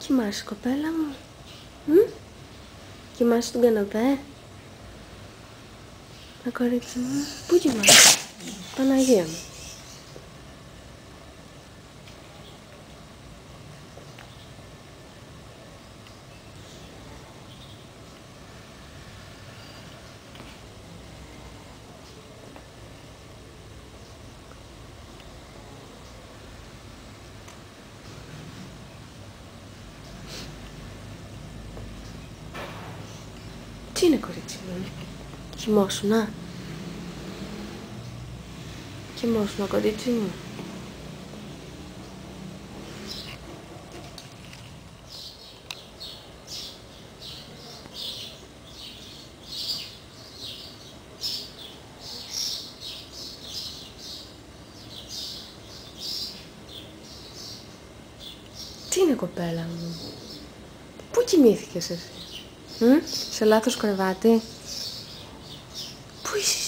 κοιμάσαι, κοπέλα μου? Κοιμάσαι στον καναπέ? Κορίτσι μου, πού κοιμάσαι? Παναγία μου. Τι είναι, κορίτσι μου? Κοιμόσουνα? Κοιμόσουνα, κορίτσι μου? Τι είναι, κοπέλα μου? Πού κοιμήθηκες εσύ? Σε λάθος κρεβάτι? Πού είσαι